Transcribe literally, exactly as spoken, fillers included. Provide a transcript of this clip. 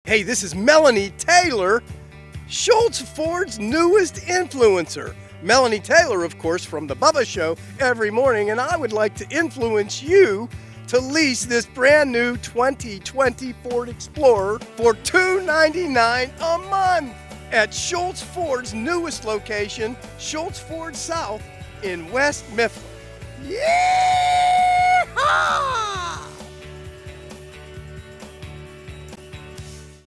Hey, this is Melanie Taylor, Shults Ford's newest influencer. Melanie Taylor, of course, from the Bubba Show every morning, and I would like to influence you to lease this brand new twenty twenty Ford Explorer for two ninety-nine a month at Shults Ford's newest location, Shults Ford South in West Mifflin. Yeah!